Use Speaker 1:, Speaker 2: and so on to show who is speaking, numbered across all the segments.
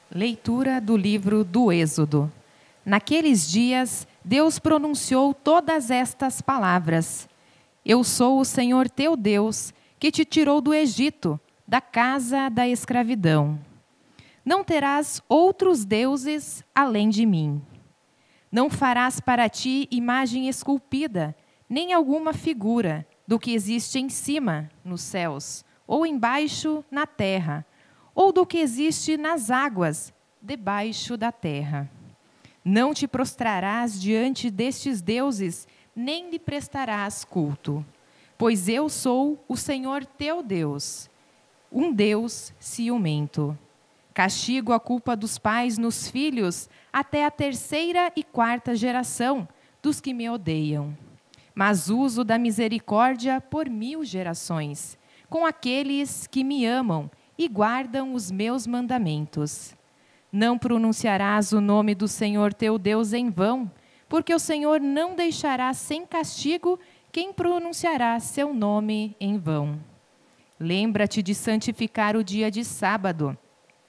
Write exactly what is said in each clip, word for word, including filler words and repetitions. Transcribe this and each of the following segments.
Speaker 1: Leitura do livro do Êxodo. Naqueles dias, Deus pronunciou todas estas palavras. Eu sou o Senhor teu Deus, que te tirou do Egito, da casa da escravidão. Não terás outros deuses além de mim. Não farás para ti imagem esculpida, nem alguma figura do que existe em cima, nos céus, ou embaixo, na terra, ou do que existe nas águas, debaixo da terra. Não te prostrarás diante destes deuses, nem lhe prestarás culto, pois eu sou o Senhor teu Deus, um Deus ciumento. Castigo a culpa dos pais nos filhos até a terceira e quarta geração dos que me odeiam. Mas uso da misericórdia por mil gerações, com aqueles que me amam e guardam os meus mandamentos. Não pronunciarás o nome do Senhor teu Deus em vão, porque o Senhor não deixará sem castigo quem pronunciará seu nome em vão. Lembra-te de santificar o dia de sábado.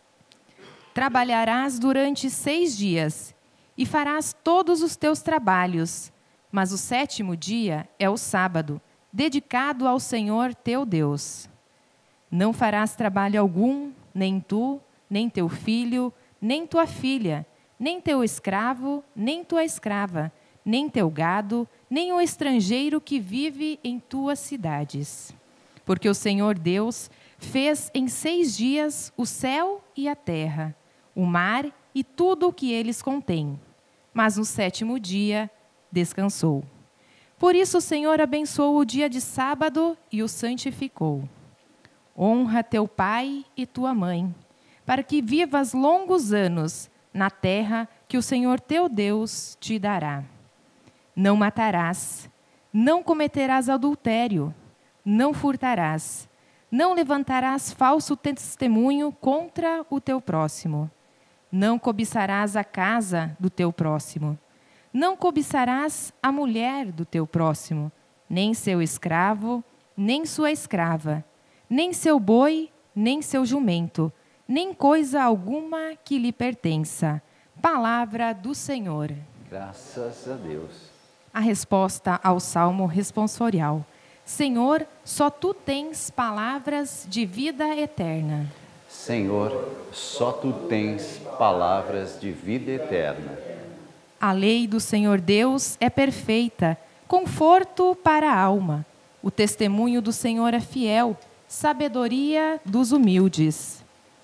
Speaker 1: Trabalharás durante seis dias e farás todos os teus trabalhos, mas o sétimo dia é o sábado, dedicado ao Senhor teu Deus. Não farás trabalho algum, nem tu, nem teu filho, nem tua filha, nem teu escravo, nem tua escrava, nem teu gado, nem o estrangeiro que vive em tuas cidades. Porque o Senhor Deus fez em seis dias o céu e a terra, o mar e tudo o que eles contêm. Mas no sétimo dia descansou. Por isso o Senhor abençoou o dia de sábado e o santificou. Honra teu pai e tua mãe, para que vivas longos anos na terra que o Senhor teu Deus te dará. Não matarás, não cometerás adultério, não furtarás, não levantarás falso testemunho contra o teu próximo. Não cobiçarás a casa do teu próximo. Não cobiçarás a mulher do teu próximo, nem seu escravo, nem sua escrava, nem seu boi, nem seu jumento, nem coisa alguma que lhe pertença. Palavra do Senhor.
Speaker 2: Graças a Deus.
Speaker 1: A resposta ao Salmo responsorial. Senhor, só tu tens palavras de vida eterna.
Speaker 2: Senhor, só tu tens palavras de vida eterna.
Speaker 1: A lei do Senhor Deus é perfeita, conforto para a alma. O testemunho do Senhor é fiel, sabedoria dos humildes.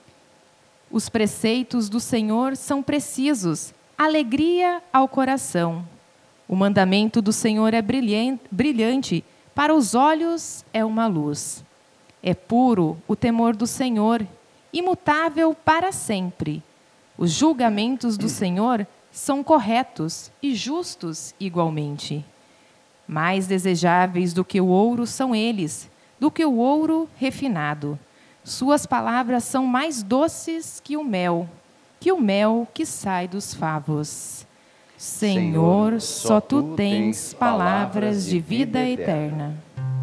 Speaker 1: Os preceitos do Senhor são precisos, alegria ao coração. O mandamento do Senhor é brilhante, para os olhos é uma luz. É puro o temor do Senhor, imutável para sempre. Os julgamentos do Senhor são corretos e justos igualmente. Mais desejáveis do que o ouro são eles, do que o ouro refinado. Suas palavras são mais doces que o mel, que o mel que sai dos favos. Senhor, só tu tens palavras de vida eterna.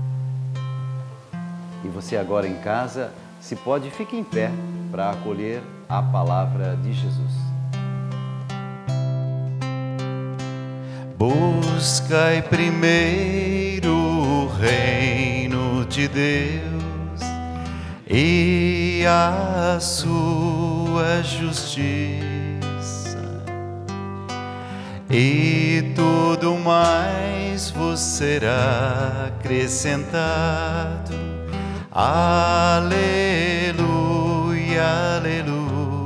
Speaker 2: E você agora em casa, se pode, fique em pé para acolher a palavra de Jesus.
Speaker 3: Buscai primeiro o reino de Deus e a sua justiça, e tudo mais vos será acrescentado. Aleluia, aleluia.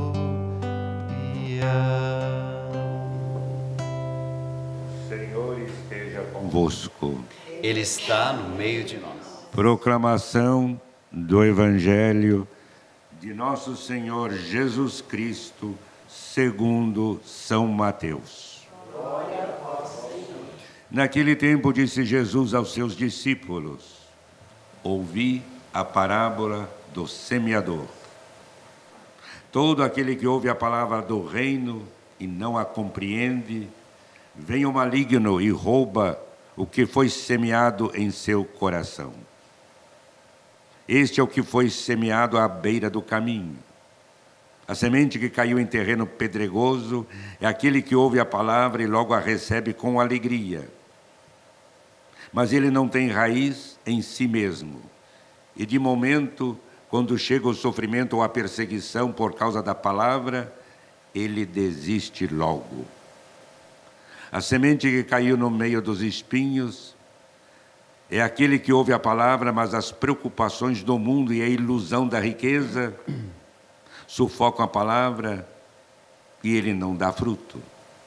Speaker 4: O Senhor esteja convosco.
Speaker 2: Ele está no meio de nós.
Speaker 4: Proclamação do Evangelho de nosso Senhor Jesus Cristo, segundo São Mateus. Glória a vós, Senhor. Naquele tempo disse Jesus aos seus discípulos: ouvi a parábola do semeador. Todo aquele que ouve a palavra do reino e não a compreende, vem o maligno e rouba o que foi semeado em seu coração. Este é o que foi semeado à beira do caminho. A semente que caiu em terreno pedregoso é aquele que ouve a palavra e logo a recebe com alegria. Mas ele não tem raiz em si mesmo. E de momento, quando chega o sofrimento ou a perseguição por causa da palavra, ele desiste logo. A semente que caiu no meio dos espinhos é aquele que ouve a palavra, mas as preocupações do mundo e a ilusão da riqueza sufocam a palavra e ele não dá fruto.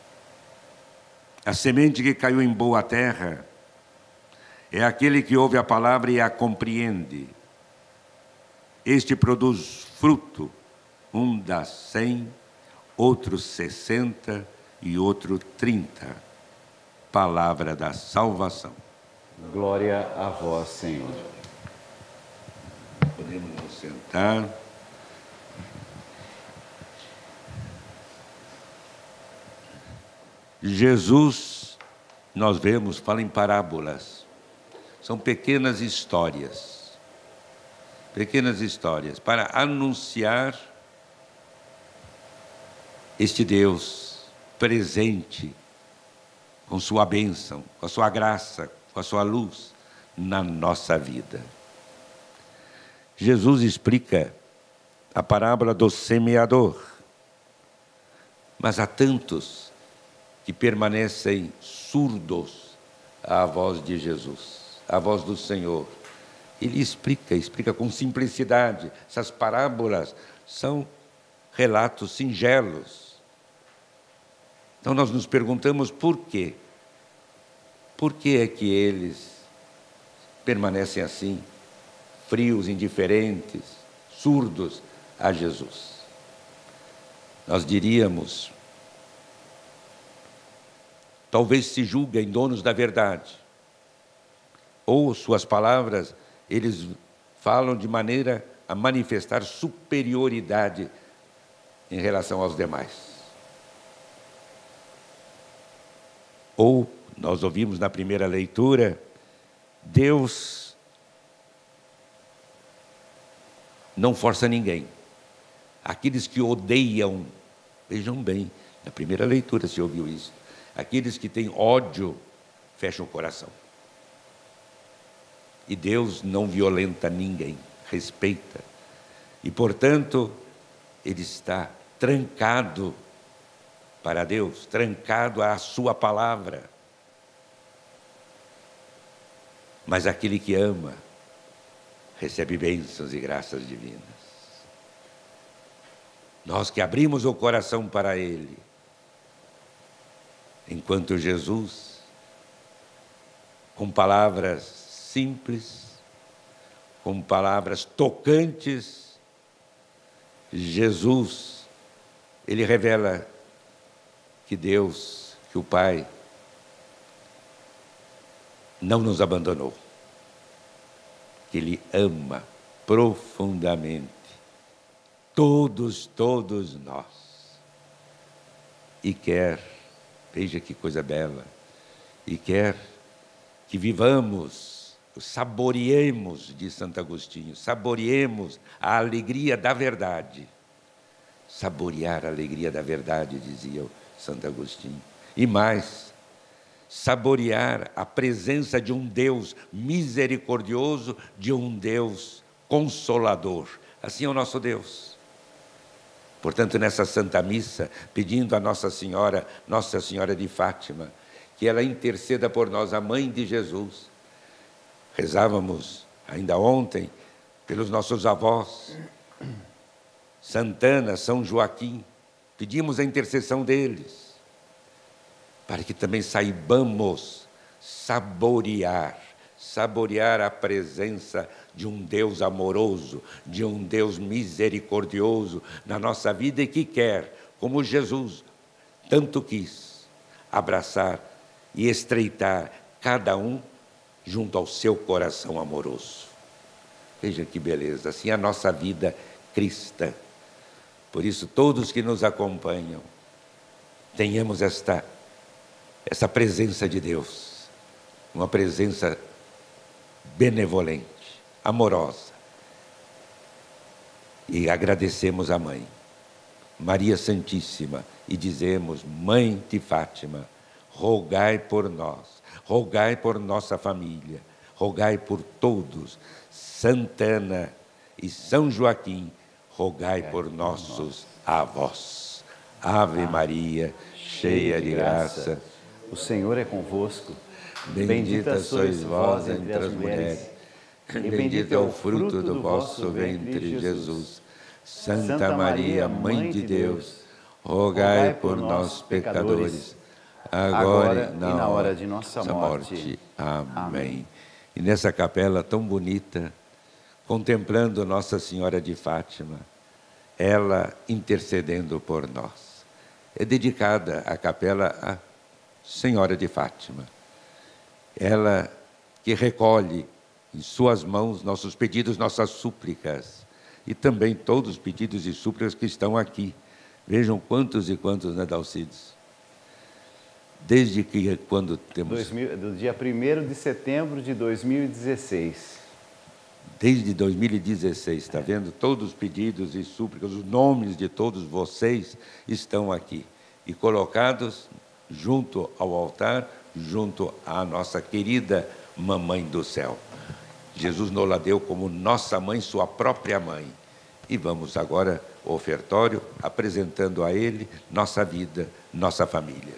Speaker 4: A semente que caiu em boa terra é aquele que ouve a palavra e a compreende. Este produz fruto, um dá cem, outro sessenta e outro trinta. Palavra da salvação.
Speaker 2: Glória a vós, Senhor.
Speaker 4: Podemos nos sentar. Jesus, nós vemos, fala em parábolas. São pequenas histórias. Pequenas histórias para anunciar este Deus presente com sua bênção, com a sua graça, com a sua luz na nossa vida. Jesus explica a parábola do semeador, mas há tantos que permanecem surdos à voz de Jesus, à voz do Senhor. Ele explica, explica com simplicidade. Essas parábolas são relatos singelos. Então nós nos perguntamos por quê? Por que é que eles permanecem assim, frios, indiferentes, surdos a Jesus? Nós diríamos, talvez se julguem donos da verdade, ou suas palavras, eles falam de maneira a manifestar superioridade em relação aos demais. Ou, nós ouvimos na primeira leitura, Deus não força ninguém. Aqueles que odeiam, vejam bem, na primeira leitura se ouviu isso, aqueles que têm ódio, fecham o coração. E Deus não violenta ninguém, respeita. E, portanto, ele está trancado para Deus, trancado à sua palavra. Mas aquele que ama, recebe bênçãos e graças divinas. Nós que abrimos o coração para Ele, enquanto Jesus, com palavras simples, com palavras tocantes, Jesus, Ele revela que Deus, que o Pai, não nos abandonou, que Ele ama profundamente todos, todos nós, e quer, veja que coisa bela, e quer que vivamos, saboreemos, diz Santo Agostinho, saboreemos a alegria da verdade. Saborear a alegria da verdade, dizia o Santo Agostinho. E mais, saborear a presença de um Deus misericordioso, de um Deus consolador. Assim é o nosso Deus. Portanto, nessa Santa Missa, pedindo a Nossa Senhora, Nossa Senhora de Fátima, que ela interceda por nós, a Mãe de Jesus. Rezávamos ainda ontem pelos nossos avós, Santana, São Joaquim, pedimos a intercessão deles, para que também saibamos saborear, saborear a presença de um Deus amoroso, de um Deus misericordioso na nossa vida e que quer, como Jesus tanto quis, abraçar e estreitar cada um junto ao seu coração amoroso. Veja que beleza, assim é a nossa vida cristã. Por isso, todos que nos acompanham, tenhamos esta, essa presença de Deus, uma presença benevolente, amorosa. E agradecemos a Mãe, Maria Santíssima e dizemos: Mãe de Fátima, rogai por nós, rogai por nossa família, rogai por todos. Santana e São Joaquim, rogai por nossos avós. Ave Maria, cheia de graça,
Speaker 2: o Senhor é convosco.
Speaker 4: bendita sois vós entre as mulheres, e bendito é o fruto do vosso ventre, Jesus. Santa Maria, Mãe de Deus, rogai por nós, pecadores, agora e na hora de nossa morte. Amém. E nessa capela tão bonita, contemplando Nossa Senhora de Fátima, ela intercedendo por nós. É dedicada a capela à Senhora de Fátima. Ela que recolhe em suas mãos nossos pedidos, nossas súplicas, e também todos os pedidos e súplicas que estão aqui. Vejam quantos e quantos, né, Dalcides? Desde que, quando temos...
Speaker 2: dois mil, do dia primeiro de setembro de dois mil e dezesseis.
Speaker 4: Desde dois mil e dezesseis, está vendo? Todos os pedidos e súplicas, os nomes de todos vocês estão aqui. E colocados junto ao altar, junto à nossa querida Mamãe do Céu. Jesus nos la deu como nossa mãe, sua própria mãe. E vamos agora ao ofertório, apresentando a Ele nossa vida, nossa família.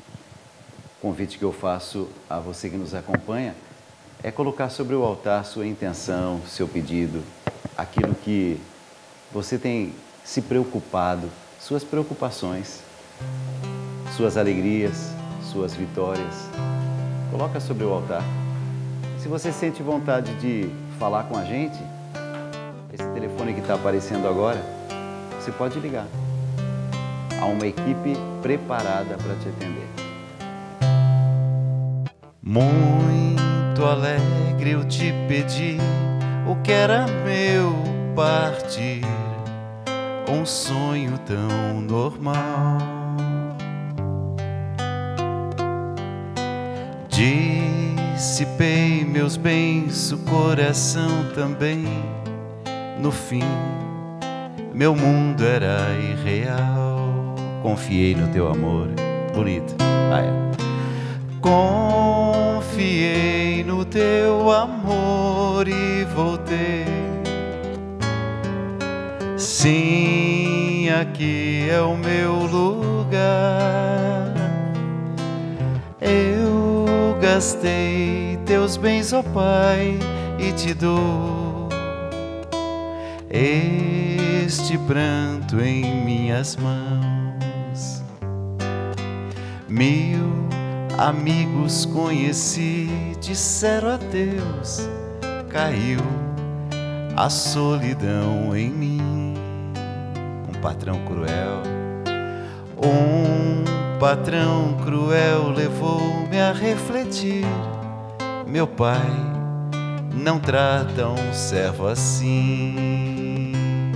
Speaker 2: O convite que eu faço a você que nos acompanha é colocar sobre o altar sua intenção, seu pedido, aquilo que você tem se preocupado, suas preocupações, suas alegrias, suas vitórias. Coloca sobre o altar. Se você sente vontade de falar com a gente, esse telefone que está aparecendo agora, você pode ligar. Há uma equipe preparada para te atender.
Speaker 3: Muito alegre eu te pedi o que era meu partir, um sonho tão normal. Dissipei meus bens, o coração também. No fim, meu mundo era irreal. Confiei no teu amor. Bonito. Ah, é. Confiei no teu amor e voltei. Sim, aqui é o meu lugar. Eu gastei teus bens, ó Pai, e te dou este pranto em minhas mãos. Mil amigos conheci, disseram adeus, caiu a solidão em mim. Um patrão cruel, um patrão cruel levou-me a refletir. Meu pai não trata um servo assim.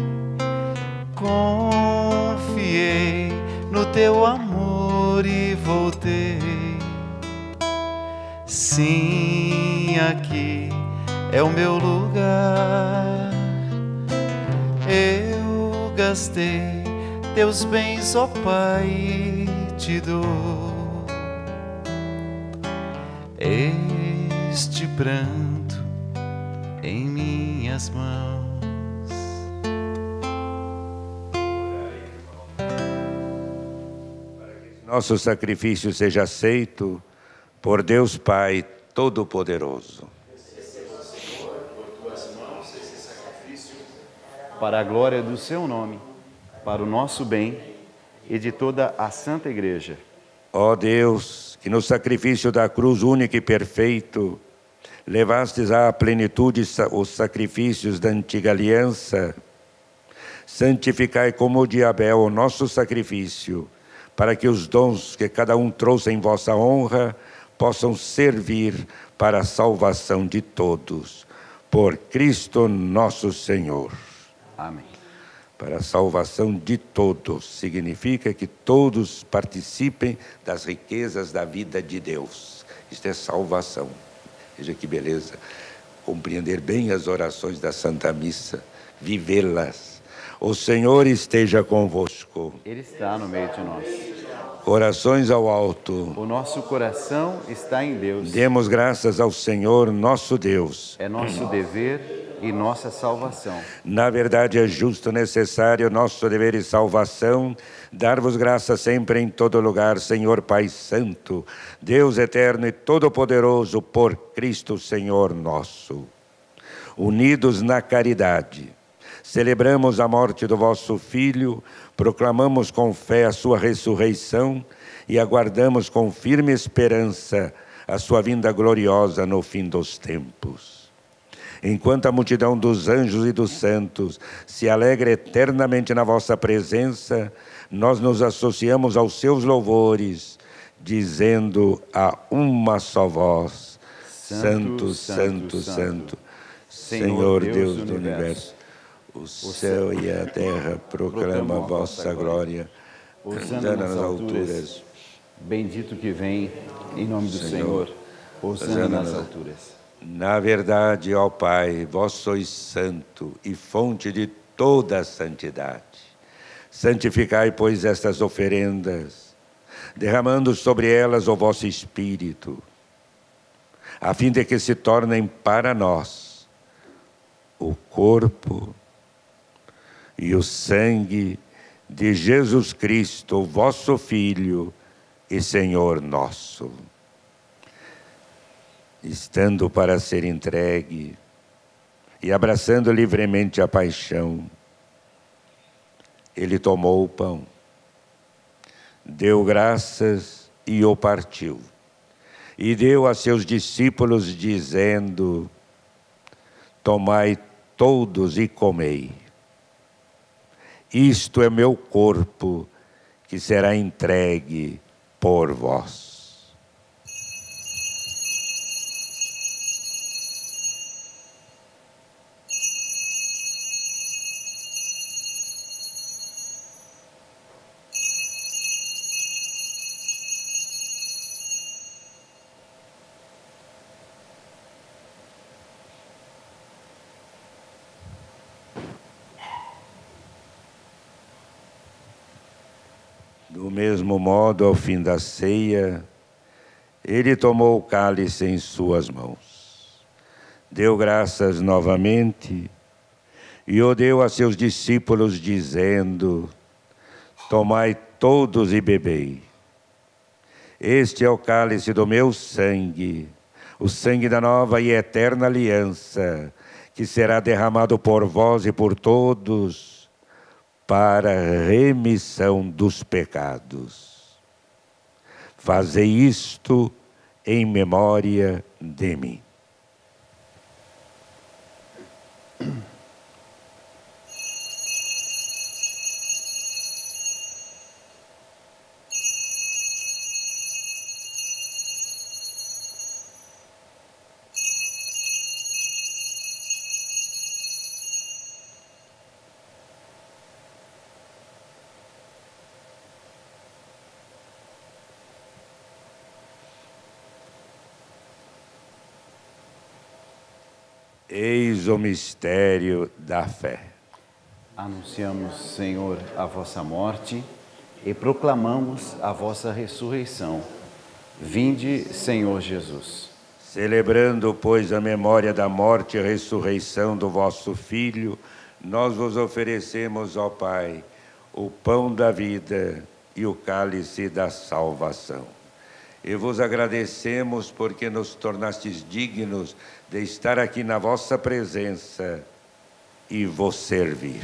Speaker 3: Confiei no teu amor e voltei. Sim, aqui é o meu lugar. Eu gastei teus bens, ó Pai, e te dou este pranto em minhas mãos.
Speaker 4: Nosso sacrifício seja aceito por Deus Pai Todo-Poderoso.
Speaker 2: Para a glória do seu nome, para o nosso bem e de toda a Santa Igreja.
Speaker 4: Ó Deus, que no sacrifício da cruz único e perfeito, levastes à plenitude os sacrifícios da antiga aliança, santificai como o de Abel o nosso sacrifício, para que os dons que cada um trouxe em vossa honra possam servir para a salvação de todos. Por Cristo nosso Senhor.
Speaker 2: Amém.
Speaker 4: Para a salvação de todos, significa que todos participem das riquezas da vida de Deus. Isto é salvação. Veja que beleza. Compreender bem as orações da Santa Missa, vivê-las. O Senhor esteja convosco.
Speaker 2: Ele está no meio de nós.
Speaker 4: Corações ao alto.
Speaker 2: O nosso coração está em Deus.
Speaker 4: Demos graças ao Senhor, nosso Deus.
Speaker 2: É nosso dever e nossa salvação.
Speaker 4: Na verdade, é justo, necessário, nosso dever e salvação, dar-vos graça sempre em todo lugar, Senhor Pai Santo, Deus eterno e todo-poderoso, por Cristo Senhor nosso. Unidos na caridade, celebramos a morte do vosso Filho, proclamamos com fé a sua ressurreição e aguardamos com firme esperança a sua vinda gloriosa no fim dos tempos. Enquanto a multidão dos anjos e dos santos se alegra eternamente na vossa presença, nós nos associamos aos seus louvores, dizendo a uma só voz: Santo, Santo, Santo, Santo, Senhor Deus do universo. O céu e a terra proclamam a vossa glória.
Speaker 2: Hosana nas alturas. Bendito que vem em nome do Senhor. Hosana nas alturas.
Speaker 4: Na verdade, ó Pai, vós sois santo e fonte de toda a santidade. Santificai, pois, estas oferendas, derramando sobre elas o vosso Espírito, a fim de que se tornem para nós o corpo e o sangue de Jesus Cristo, vosso Filho e Senhor nosso. Estando para ser entregue e abraçando livremente a paixão, ele tomou o pão, deu graças e o partiu, e deu a seus discípulos, dizendo: tomai todos e comei. Isto é meu corpo, que será entregue por vós. Do mesmo modo, ao fim da ceia, ele tomou o cálice em suas mãos, deu graças novamente e o deu a seus discípulos, dizendo: tomai todos e bebei. Este é o cálice do meu sangue, o sangue da nova e eterna aliança, que será derramado por vós e por todos, para a remissão dos pecados. Fazei isto em memória de mim. Eis o mistério da fé.
Speaker 2: Anunciamos, Senhor, a vossa morte e proclamamos a vossa ressurreição. Vinde, Senhor Jesus.
Speaker 4: Celebrando, pois, a memória da morte e ressurreição do vosso Filho, nós vos oferecemos, ó Pai, o pão da vida e o cálice da salvação. E vos agradecemos porque nos tornastes dignos de estar aqui na vossa presença e vos servir.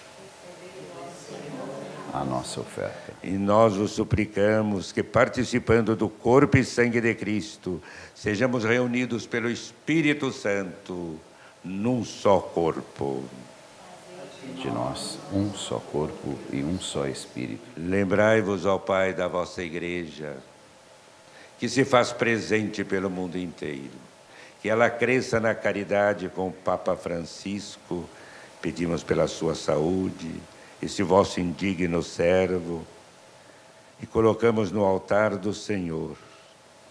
Speaker 2: A nossa oferta.
Speaker 4: E nós vos suplicamos que, participando do corpo e sangue de Cristo, sejamos reunidos pelo Espírito Santo num só corpo.
Speaker 2: De nós, um só corpo e um só Espírito.
Speaker 4: Lembrai-vos, ó Pai, da vossa Igreja, que se faz presente pelo mundo inteiro, que ela cresça na caridade com o Papa Francisco. Pedimos pela sua saúde, esse vosso indigno servo, e colocamos no altar do Senhor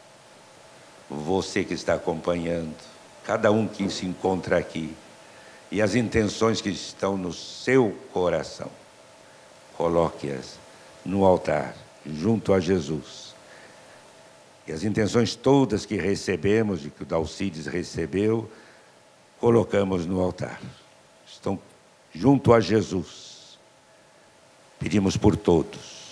Speaker 4: você que está acompanhando, cada um que se encontra aqui, e as intenções que estão no seu coração. Coloque-as no altar, junto a Jesus. E as intenções todas que recebemos, e que o Dalcides recebeu, colocamos no altar. Estão junto a Jesus. Pedimos por todos.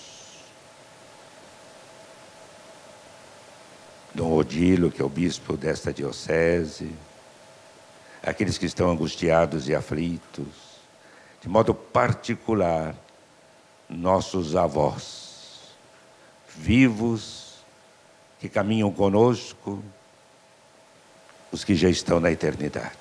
Speaker 4: Dom Odilo, que é o bispo desta diocese, aqueles que estão angustiados e aflitos, de modo particular, nossos avós, vivos, que caminham conosco, os que já estão na eternidade.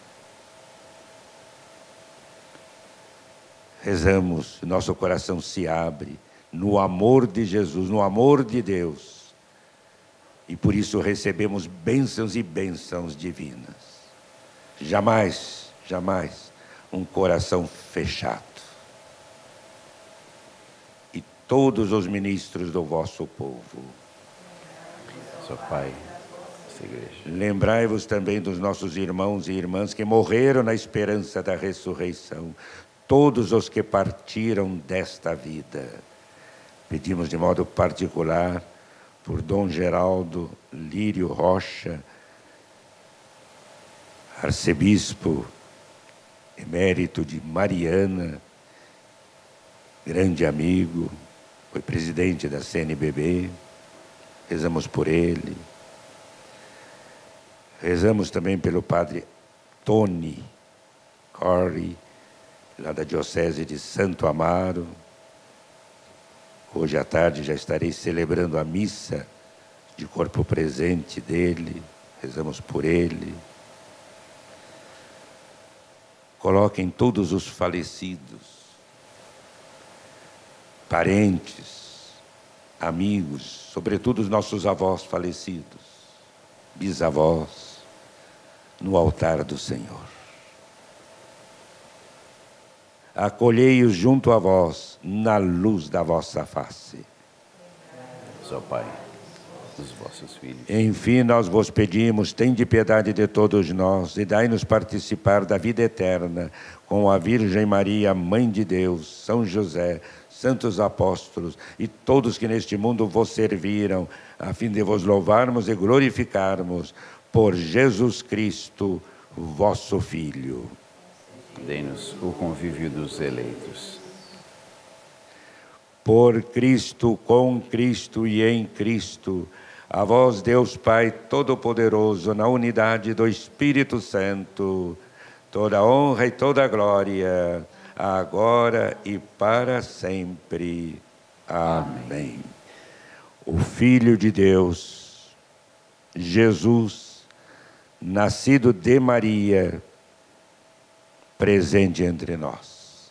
Speaker 4: Rezamos, nosso coração se abre no amor de Jesus, no amor de Deus, e por isso recebemos bênçãos e bênçãos divinas. Jamais, jamais um coração fechado. E todos os ministros do vosso povo,
Speaker 2: Só Pai, essa igreja.
Speaker 4: lembrai-vos também dos nossos irmãos e irmãs que morreram na esperança da ressurreição, todos os que partiram desta vida. Pedimos de modo particular por Dom Geraldo Lírio Rocha, arcebispo emérito de Mariana, grande amigo, foi presidente da C N B B, rezamos por ele. Rezamos também pelo padre Tony Corey, lá da Diocese de Santo Amaro. Hoje à tarde já estarei celebrando a missa de corpo presente dele, rezamos por ele. Coloquem todos os falecidos, parentes, amigos, sobretudo os nossos avós falecidos, bisavós, no altar do Senhor. Acolhei-os junto a vós, na luz da vossa face.
Speaker 2: Só Pai, os vossos filhos.
Speaker 4: Enfim, nós vos pedimos, tende piedade de todos nós e dai-nos participar da vida eterna com a Virgem Maria, Mãe de Deus, São José, santos apóstolos e todos que neste mundo vos serviram, a fim de vos louvarmos e glorificarmos por Jesus Cristo, vosso Filho.
Speaker 2: Dei-nos o convívio dos eleitos.
Speaker 4: Por Cristo, com Cristo e em Cristo, a vós, Deus Pai Todo-Poderoso, na unidade do Espírito Santo, toda honra e toda glória, agora e para sempre. Amém. O Filho de Deus, Jesus, nascido de Maria, presente entre nós.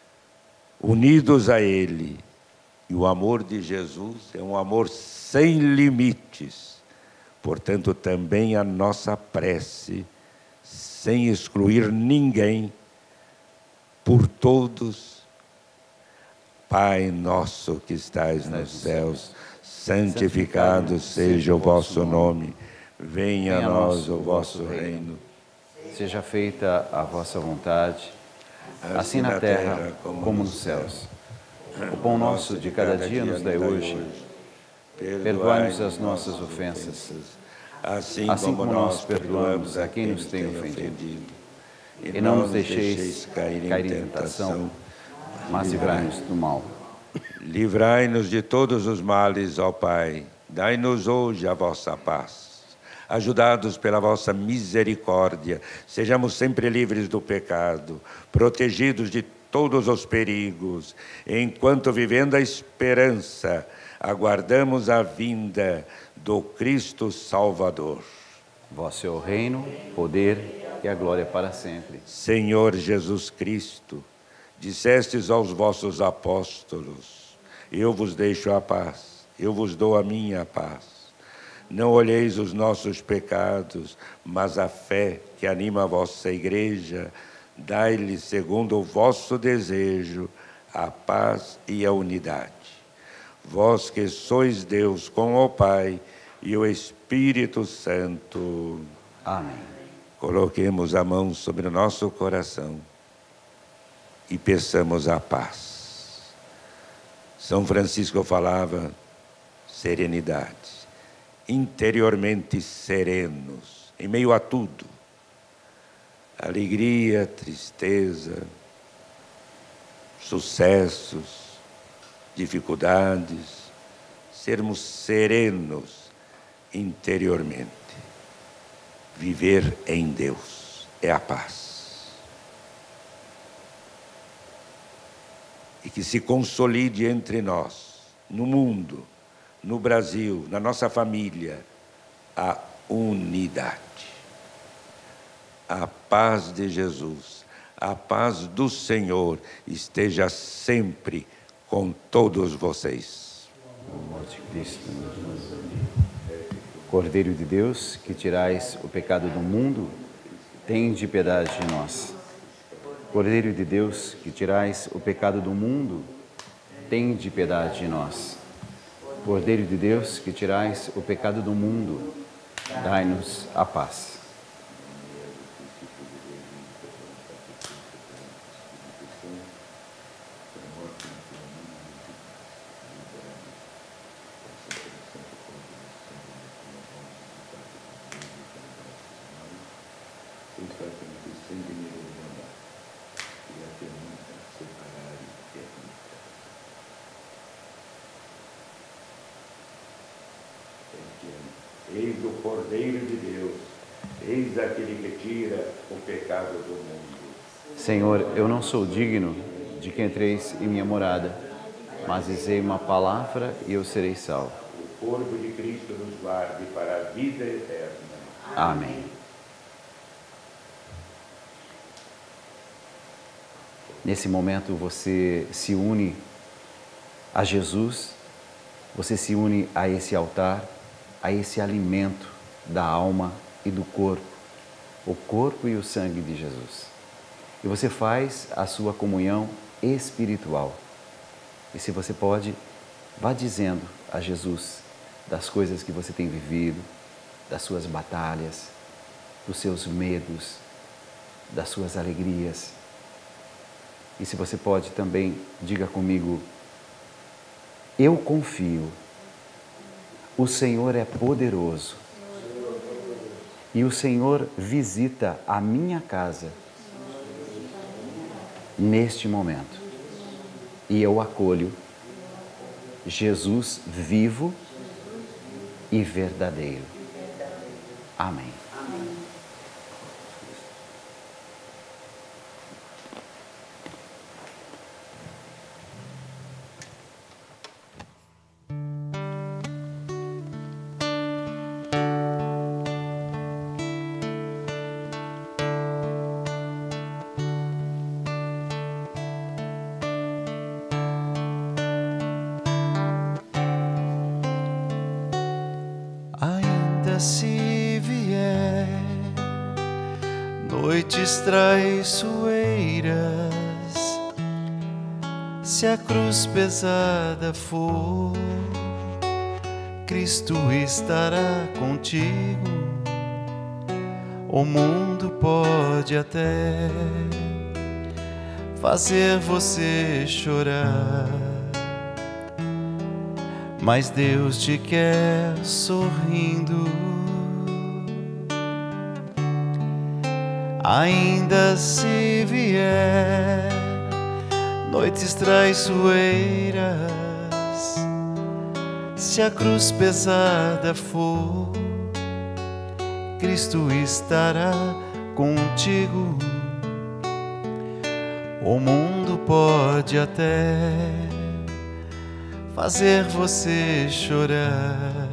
Speaker 4: Unidos a Ele, e o amor de Jesus é um amor sem limites, portanto também a nossa prece, sem excluir ninguém, por todos. Pai nosso que estais nos céus, santificado seja o vosso nome, venha a nós o vosso reino.
Speaker 2: Seja feita a vossa vontade, assim na terra como nos céus. O pão nosso de cada dia nos dai hoje. Perdoai-nos as nossas ofensas, assim como nós perdoamos a quem nos tem ofendido. E não nos deixeis cair em tentação, mas livrai-nos do mal.
Speaker 4: Livrai-nos de todos os males, ó Pai. Dai-nos hoje a vossa paz. Ajudados pela vossa misericórdia, sejamos sempre livres do pecado, protegidos de todos os perigos, enquanto, vivendo a esperança, aguardamos a vinda do Cristo Salvador.
Speaker 2: Vosso é o reino, poder e a glória para sempre.
Speaker 4: Senhor Jesus Cristo, dissestes aos vossos apóstolos, eu vos deixo a paz, eu vos dou a minha paz. Não olheis os nossos pecados, mas a fé que anima a vossa igreja, dai-lhe, segundo o vosso desejo, a paz e a unidade. Vós que sois Deus com o Pai e o Espírito Santo.
Speaker 2: Amém.
Speaker 4: coloquemos a mão sobre o nosso coração e peçamos a paz. São Francisco falava serenidade, interiormente serenos, em meio a tudo, alegria, tristeza, sucessos, dificuldades, sermos serenos interiormente. Viver em Deus é a paz. E que se consolide entre nós, no mundo, no Brasil, na nossa família, a unidade. A paz de Jesus, a paz do Senhor esteja sempre com todos vocês.
Speaker 2: O amor de Cristo. Cordeiro de Deus, que tirais o pecado do mundo, tende piedade de nós. Cordeiro de Deus, que tirais o pecado do mundo, tende piedade de nós. Cordeiro de Deus, que tirais o pecado do mundo, dai-nos a paz.
Speaker 4: Eis o Cordeiro de Deus, eis aquele que tira o pecado do mundo.
Speaker 2: Senhor, eu não sou digno de que entreis em minha morada, mas dizei uma palavra e eu serei salvo.
Speaker 4: O corpo de Cristo nos guarde para a vida eterna.
Speaker 2: Amém. Nesse momento você se une a Jesus, você se une a esse altar, a esse alimento da alma e do corpo, o corpo e o sangue de Jesus. E você faz a sua comunhão espiritual. E se você pode, vá dizendo a Jesus das coisas que você tem vivido, das suas batalhas, dos seus medos, das suas alegrias. E se você pode também, diga comigo: eu confio. O Senhor é poderoso e o Senhor visita a minha casa neste momento. E eu acolho Jesus vivo e verdadeiro. Amém.
Speaker 3: Se vier noites traiçoeiras, se a cruz pesada for, Cristo estará contigo. O mundo pode até fazer você chorar, mas Deus te quer sorrindo. Ainda se vier noites traiçoeiras, se a cruz pesada for, Cristo estará contigo. O mundo pode até fazer você chorar,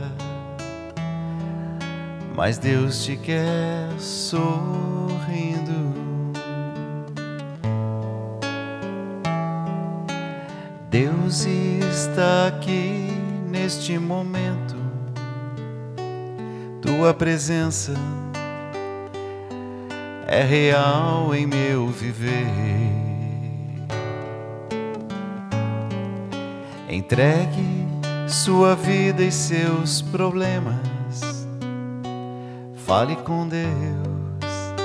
Speaker 3: mas Deus te quer sorrindo. Deus está aqui neste momento. Tua presença é real em meu viver. Entregue sua vida e seus problemas. Fale com Deus.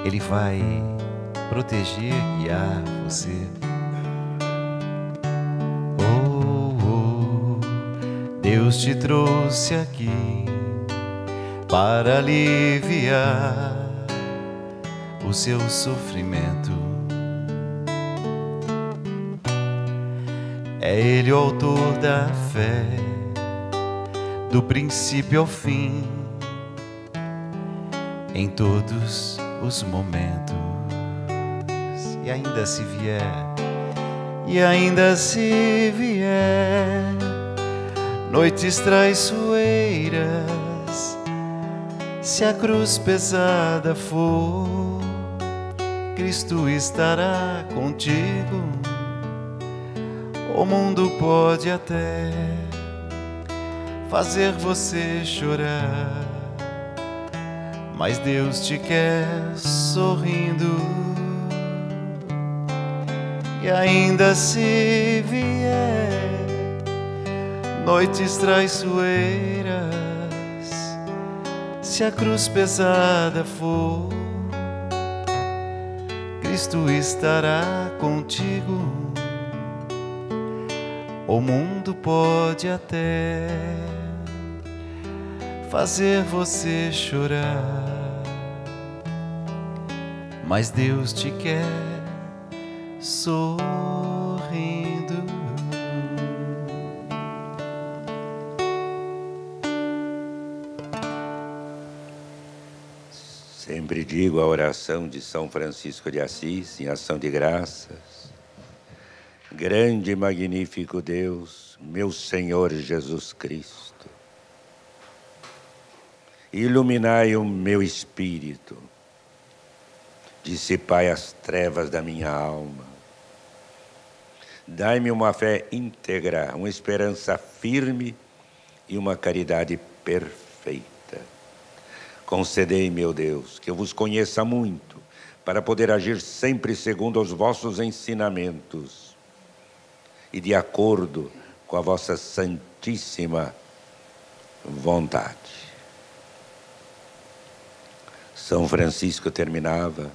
Speaker 2: Ele vai proteger, guiar você. Oh, oh, Deus te trouxe aqui para aliviar o seu sofrimento. É Ele o autor da fé, do princípio ao fim, em todos os momentos. E ainda se vier, e ainda se vier noites traiçoeiras, se a cruz pesada for, Cristo estará contigo. O mundo pode até fazer você chorar, mas Deus te quer sorrindo. E ainda se vier noites traiçoeiras, se a cruz pesada for, Cristo estará contigo. O mundo pode até fazer você chorar, mas Deus te quer sorrindo.
Speaker 4: Sempre digo a oração de São Francisco de Assis, em ação de graças. Grande e magnífico Deus, meu Senhor Jesus Cristo, iluminai o meu espírito, dissipai as trevas da minha alma, dai-me uma fé íntegra, uma esperança firme e uma caridade perfeita. Concedei, meu Deus, que eu vos conheça muito, para poder agir sempre segundo os vossos ensinamentos e de acordo com a vossa santíssima vontade. São Francisco terminava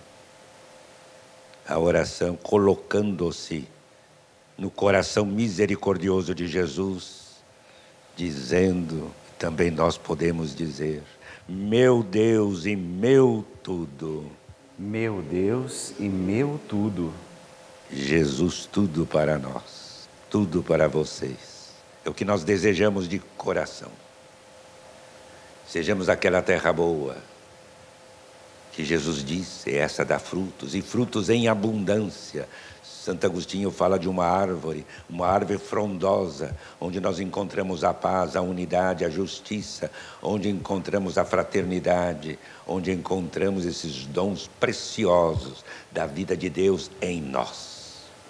Speaker 4: a oração colocando-se no coração misericordioso de Jesus, dizendo, também nós podemos dizer: meu Deus e meu tudo.
Speaker 2: Meu Deus e meu tudo.
Speaker 4: Jesus, tudo para nós. Tudo para vocês. É o que nós desejamos de coração. Sejamos aquela terra boa que Jesus disse, essa dá frutos, e frutos em abundância. Santo Agostinho fala de uma árvore, uma árvore frondosa, onde nós encontramos a paz, a unidade, a justiça, onde encontramos a fraternidade, onde encontramos esses dons preciosos da vida de Deus em nós.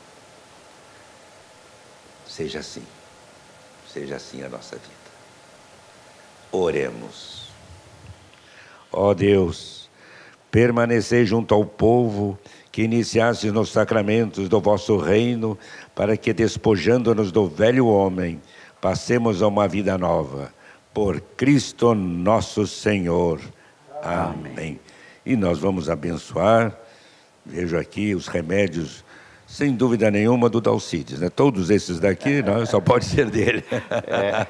Speaker 4: Seja assim, seja assim a nossa vida. Oremos. Ó Deus, permanecei junto ao povo que iniciaste nos sacramentos do vosso reino, para que, despojando-nos do velho homem, passemos a uma vida nova. Por Cristo nosso Senhor. Amém. Amém. E nós vamos abençoar. Vejo aqui os remédios, sem dúvida nenhuma, do Dalcides, né? Todos esses daqui, não, só pode ser dele. É.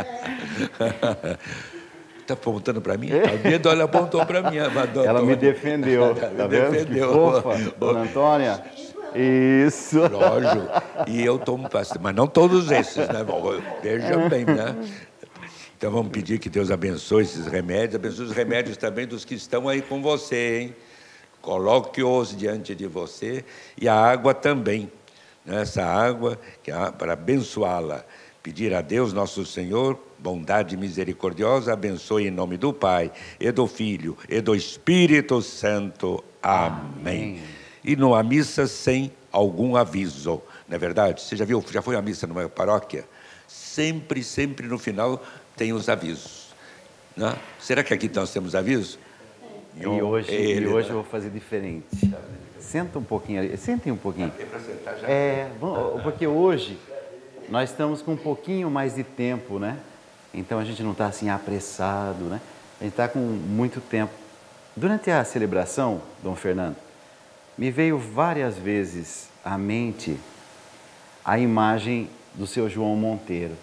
Speaker 4: Está apontando para mim? A dedo, ela apontou para mim.
Speaker 2: Ela me defendeu. Tá me vendo?
Speaker 4: Defendeu.
Speaker 2: Que fofa, Dona Antônia. Isso.
Speaker 4: Lógico. E eu tomo pastilha, mas não todos esses, né? Veja bem, né? Então vamos pedir que Deus abençoe esses remédios, abençoe os remédios também dos que estão aí com você, hein? Coloque-os diante de você, e a água também, né? Essa água, que é para abençoá-la. Pedir a Deus, nosso Senhor, bondade misericordiosa, abençoe em nome do Pai, e do Filho, e do Espírito Santo. Amém. Amém. E numa missa sem algum aviso, não é verdade? Você já viu, já foi à missa numa paróquia? Sempre, sempre no final tem os avisos, né? Será que aqui nós temos avisos?
Speaker 2: E hoje, Ele, e hoje eu vou fazer diferente. Senta um pouquinho ali, sentem um pouquinho.
Speaker 4: É para sentar já?
Speaker 2: É, porque hoje nós estamos com um pouquinho mais de tempo, né? Então a gente não está assim apressado, né? A gente está com muito tempo. Durante a celebração, Dom Fernando, me veio várias vezes à mente a imagem do seu João Monteiro.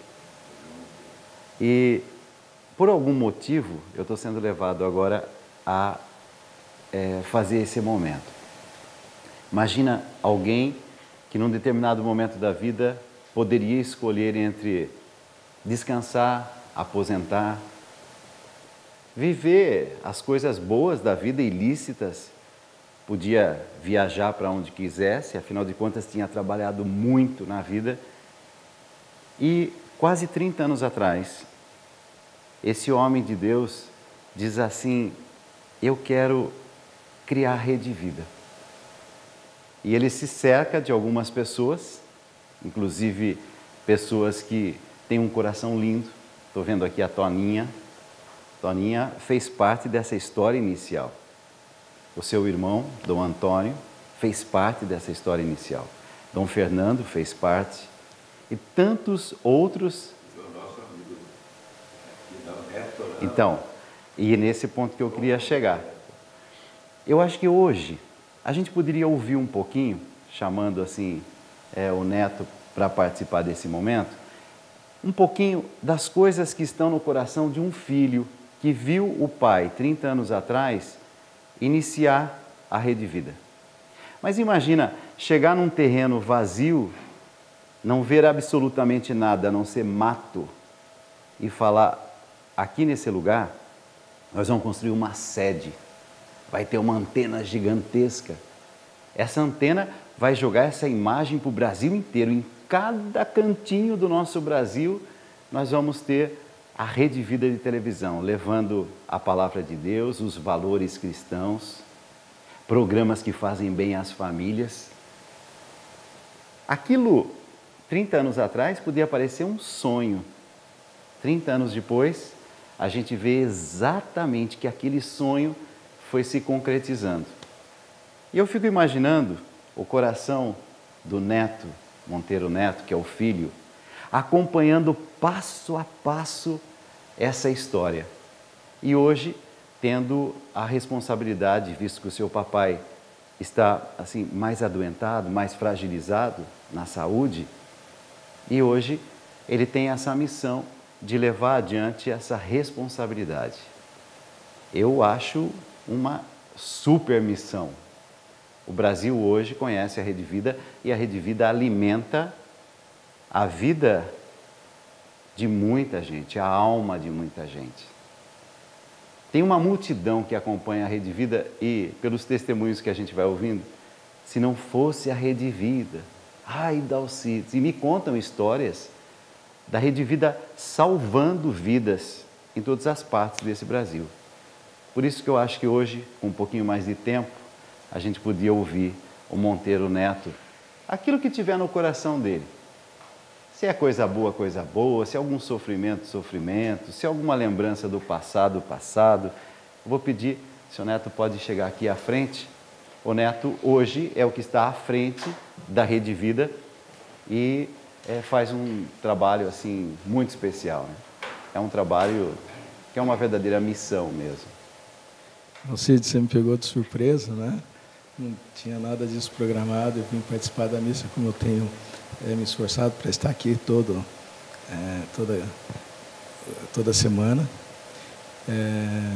Speaker 2: E, por algum motivo, eu estou sendo levado agora a é, fazer esse momento. Imagina alguém que, num determinado momento da vida, poderia escolher entre descansar, aposentar, viver as coisas boas da vida ilícitas, podia viajar para onde quisesse, afinal de contas tinha trabalhado muito na vida. E quase trinta anos atrás, esse homem de Deus diz assim: eu quero criar Rede Vida. E ele se cerca de algumas pessoas, inclusive pessoas que têm um coração lindo. Estou vendo aqui a Toninha. Toninha fez parte dessa história inicial. O seu irmão, Dom Antônio, fez parte dessa história inicial. Dom Fernando fez parte. E tantos outros. Então, e é nesse ponto que eu queria chegar. Eu acho que hoje a gente poderia ouvir um pouquinho, chamando assim é, o neto para participar desse momento, um pouquinho das coisas que estão no coração de um filho que viu o pai, trinta anos atrás, iniciar a Rede Vida. Mas imagina chegar num terreno vazio, não ver absolutamente nada, a não ser mato, e falar: aqui nesse lugar nós vamos construir uma sede, vai ter uma antena gigantesca. Essa antena vai jogar essa imagem para o Brasil inteiro. Em cada cantinho do nosso Brasil nós vamos ter a Rede Vida de televisão, levando a palavra de Deus, os valores cristãos, programas que fazem bem às famílias. Aquilo, trinta anos atrás, podia parecer um sonho. trinta anos depois, a gente vê exatamente que aquele sonho foi se concretizando. E eu fico imaginando o coração do neto, Monteiro Neto, que é o filho, acompanhando passo a passo essa história. E hoje, tendo a responsabilidade, visto que o seu papai está assim mais adoentado, mais fragilizado na saúde, e hoje ele tem essa missão de levar adiante essa responsabilidade. Eu acho uma super missão. O Brasil hoje conhece a Rede Vida e a Rede Vida alimenta a vida de muita gente, a alma de muita gente. Tem uma multidão que acompanha a Rede Vida e, pelos testemunhos que a gente vai ouvindo, se não fosse a Rede Vida, ai, Dalcides, e me contam histórias da Rede Vida salvando vidas em todas as partes desse Brasil. Por isso que eu acho que hoje, com um pouquinho mais de tempo, a gente podia ouvir o Monteiro Neto, aquilo que tiver no coração dele. Se é coisa boa, coisa boa, se é algum sofrimento, sofrimento, se é alguma lembrança do passado, passado. Eu vou pedir, se o Neto pode chegar aqui à frente. O Neto hoje é o que está à frente da Rede Vida e é, faz um trabalho assim muito especial, né? É um trabalho que é uma verdadeira missão mesmo.
Speaker 5: Não sei se você me pegou de surpresa, né? Não tinha nada disso programado, eu vim participar da missa como eu tenho é, me esforçado para estar aqui todo, é, toda, toda semana. É,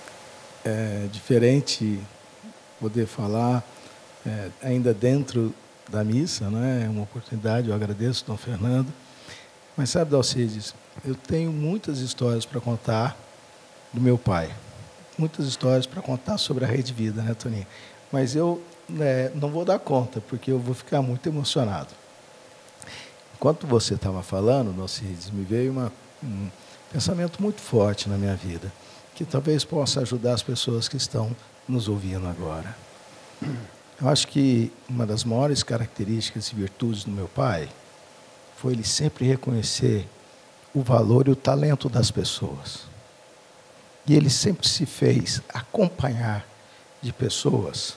Speaker 5: é diferente poder falar é, ainda dentro da missa, né? É uma oportunidade, eu agradeço, Dom Fernando. Mas sabe, Dalcides, eu tenho muitas histórias para contar do meu pai. Muitas histórias para contar sobre a Rede Vida, né, Toninho? Mas eu né, não vou dar conta, porque eu vou ficar muito emocionado. Enquanto você estava falando, Dalcides, me veio uma, um pensamento muito forte na minha vida, que talvez possa ajudar as pessoas que estão nos ouvindo agora. Eu acho que uma das maiores características e virtudes do meu pai foi ele sempre reconhecer o valor e o talento das pessoas. E ele sempre se fez acompanhar de pessoas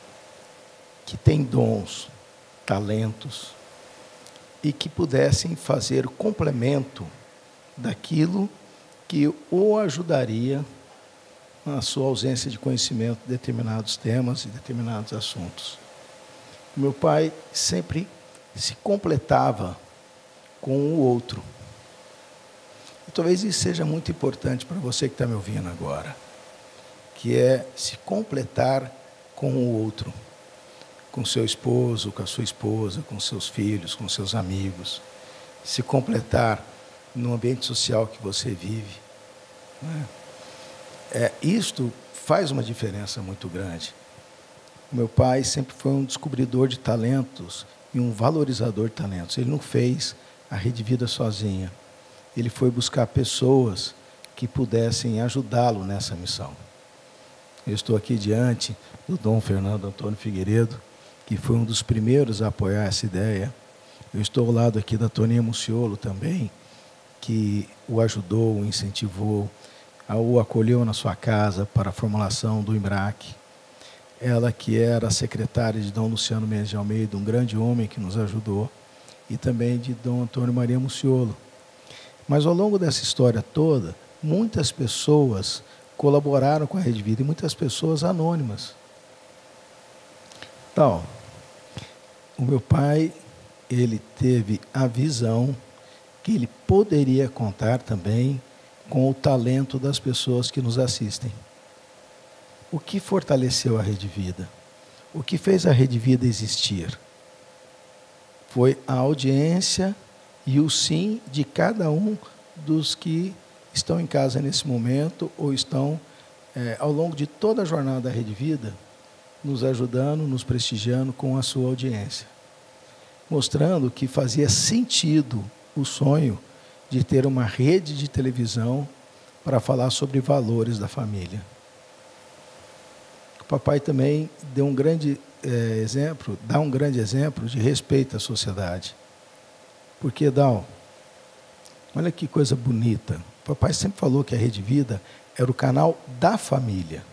Speaker 5: que têm dons, talentos, e que pudessem fazer o complemento daquilo que o ajudaria na sua ausência de conhecimento de determinados temas e determinados assuntos. Meu pai sempre se completava com o outro. E talvez isso seja muito importante para você que está me ouvindo agora, que é se completar com o outro, com seu esposo, com a sua esposa, com seus filhos, com seus amigos, se completar no ambiente social que você vive. Né? É, isto faz uma diferença muito grande. Meu pai sempre foi um descobridor de talentos e um valorizador de talentos. Ele não fez a Rede Vida sozinha. Ele foi buscar pessoas que pudessem ajudá-lo nessa missão. Eu estou aqui diante do Dom Fernando Antônio Figueiredo, que foi um dos primeiros a apoiar essa ideia. Eu estou ao lado aqui da Toninha Muciolo também, que o ajudou, o incentivou, o acolheu na sua casa para a formulação do IMBRAC. Ela que era secretária de Dom Luciano Mendes de Almeida, um grande homem que nos ajudou, e também de Dom Antônio Maria Muciolo. Mas ao longo dessa história toda, muitas pessoas colaboraram com a Rede Vida, e muitas pessoas anônimas. Então, o meu pai, ele teve a visão que ele poderia contar também com o talento das pessoas que nos assistem. O que fortaleceu a Rede Vida? O que fez a Rede Vida existir? Foi a audiência e o sim de cada um dos que estão em casa nesse momento ou estão, é, ao longo de toda a jornada da Rede Vida, nos ajudando, nos prestigiando com a sua audiência. Mostrando que fazia sentido o sonho de ter uma rede de televisão para falar sobre valores da família. O papai também deu um grande é, exemplo, dá um grande exemplo de respeito à sociedade. Porque, Dal, olha que coisa bonita. O papai sempre falou que a Rede Vida era o canal da família.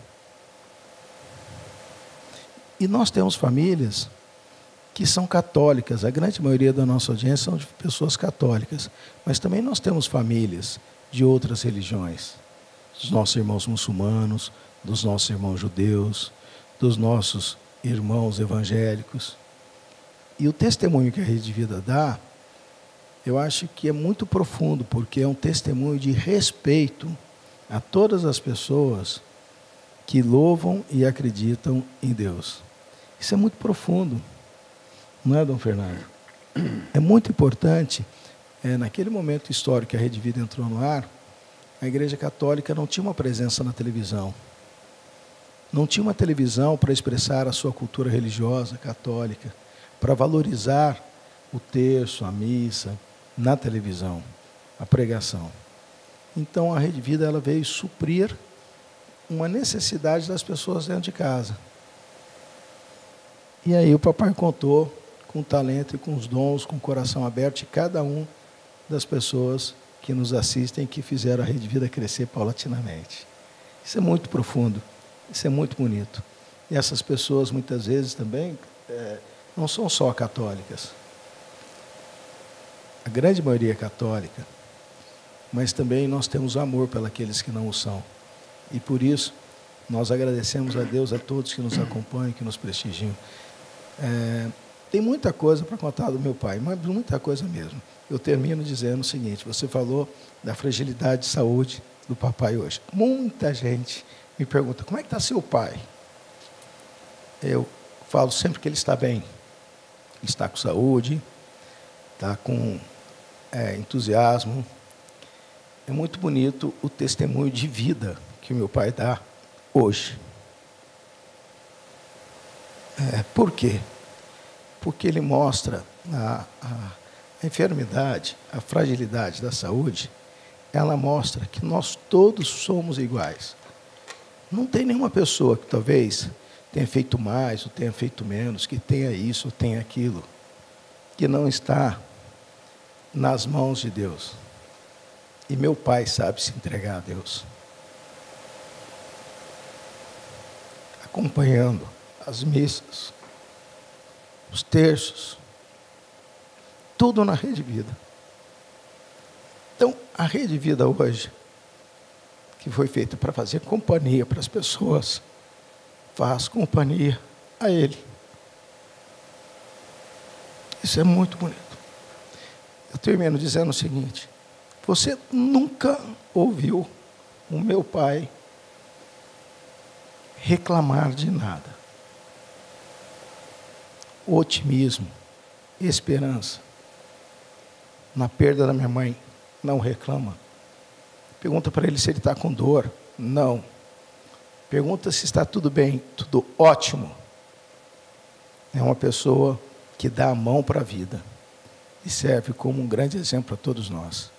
Speaker 5: E nós temos famílias que são católicas, a grande maioria da nossa audiência são de pessoas católicas, mas também nós temos famílias de outras religiões, dos nossos irmãos muçulmanos, dos nossos irmãos judeus, dos nossos irmãos evangélicos. E o testemunho que a Rede Vida dá, eu acho que é muito profundo, porque é um testemunho de respeito a todas as pessoas que louvam e acreditam em Deus. Isso é muito profundo. Não é, Dom Fernando? É muito importante, é, naquele momento histórico que a Rede Vida entrou no ar, a Igreja Católica não tinha uma presença na televisão. Não tinha uma televisão para expressar a sua cultura religiosa católica, para valorizar o terço, a missa, na televisão, a pregação. Então a Rede Vida ela veio suprir uma necessidade das pessoas dentro de casa. E aí o papai contou com o talento e com os dons, com o coração aberto de cada um das pessoas que nos assistem, que fizeram a Rede Vida crescer paulatinamente. Isso é muito profundo, isso é muito bonito. E essas pessoas, muitas vezes, também é, não são só católicas. A grande maioria é católica, mas também nós temos amor pelos que não o são. E por isso, nós agradecemos a Deus, a todos que nos acompanham, que nos prestigiam. É, tem muita coisa para contar do meu pai, mas muita coisa mesmo. Eu termino dizendo o seguinte, você falou da fragilidade de saúde do papai hoje. Muita gente me pergunta, como é que está seu pai? Eu falo sempre que ele está bem. Ele está com saúde, está com é, entusiasmo. É muito bonito o testemunho de vida que o meu pai dá hoje. É, por quê? Porque ele mostra a, a, a enfermidade, a fragilidade da saúde, ela mostra que nós todos somos iguais. Não tem nenhuma pessoa que talvez tenha feito mais ou tenha feito menos, que tenha isso ou tenha aquilo, que não está nas mãos de Deus. E meu pai sabe se entregar a Deus. Acompanhando as missas, os terços, tudo na Rede Vida. Então, a Rede Vida hoje que foi feita para fazer companhia para as pessoas, faz companhia a Ele. Isso é muito bonito. Eu termino dizendo o seguinte: você nunca ouviu o meu pai reclamar de nada. Otimismo, esperança. Na perda da minha mãe, não reclama. Pergunta para ele se ele está com dor. Não. Pergunta se está tudo bem. Tudo ótimo. É uma pessoa que dá a mão para a vida e serve como um grande exemplo a todos nós.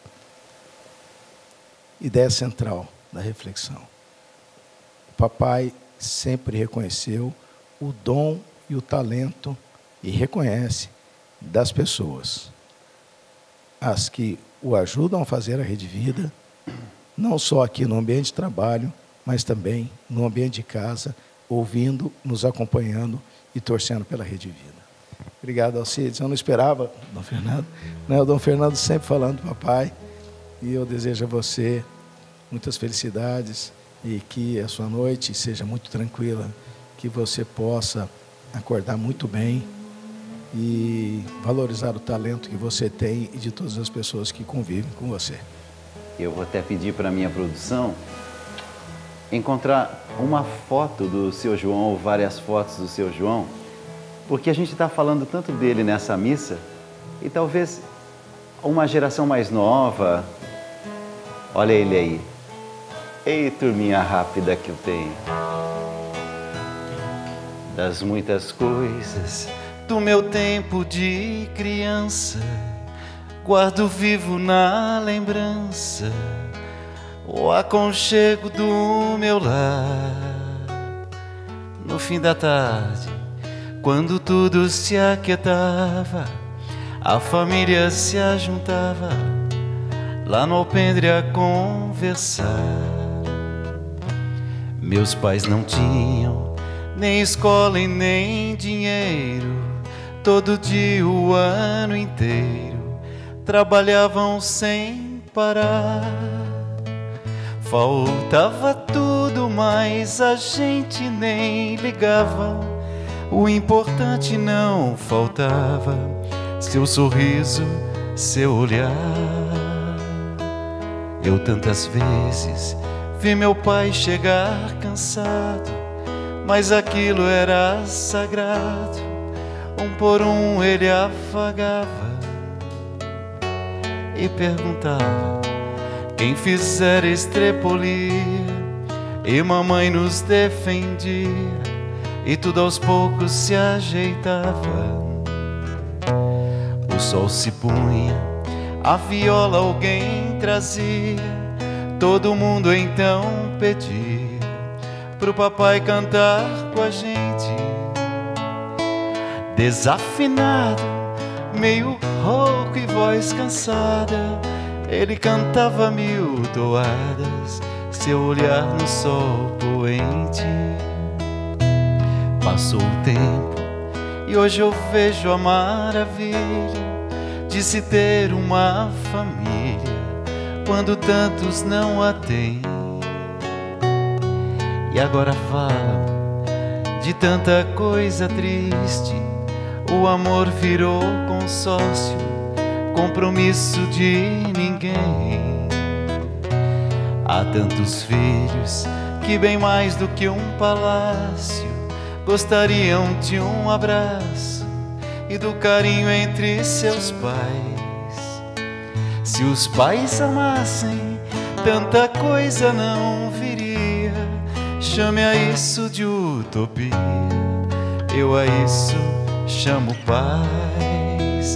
Speaker 5: Ideia central da reflexão. O papai sempre reconheceu o dom e o talento, e reconhece, das pessoas. As que o ajudam a fazer a Rede Vida, não só aqui no ambiente de trabalho, mas também no ambiente de casa, ouvindo, nos acompanhando e torcendo pela Rede Vida. Obrigado, Alcides. Eu não esperava, Dom Fernando. Né? O Dom Fernando sempre falando do papai. E eu desejo a você muitas felicidades e que a sua noite seja muito tranquila, que você possa acordar muito bem e valorizar o talento que você tem e de todas as pessoas que convivem com você.
Speaker 2: Eu vou até pedir para a minha produção encontrar uma foto do seu João, ou várias fotos do seu João, porque a gente está falando tanto dele nessa missa e talvez uma geração mais nova. Olha ele aí. Ei, turminha rápida que eu tenho. Das muitas coisas
Speaker 3: do meu tempo de criança, guardo vivo na lembrança o aconchego do meu lar. No fim da tarde, quando tudo se aquietava, a família se ajuntava lá no alpendre a conversar. Meus pais não tinham nem escola e nem dinheiro, todo dia, o ano inteiro, trabalhavam sem parar. Faltava tudo, mas a gente nem ligava. O importante não faltava, seu sorriso, seu olhar. Eu tantas vezes vi meu pai chegar cansado, mas aquilo era sagrado. Um por um ele afagava e perguntava quem fizera estrepolia, e mamãe nos defendia, e tudo aos poucos se ajeitava. O sol se punha, a viola alguém trazia, todo mundo então pedia pro papai cantar com a gente. Desafinado, meio rouco e voz cansada, ele cantava mil toadas, seu olhar no sol poente. Passou o tempo e hoje eu vejo a maravilha de se ter uma família quando tantos não a têm. E agora falam de tanta coisa triste, o amor virou consórcio, compromisso de ninguém. Há tantos filhos que bem mais do que um palácio gostariam de um abraço e do carinho entre seus pais. Se os pais amassem, tanta coisa não viria. Chame a isso de utopia, eu a isso chamo paz.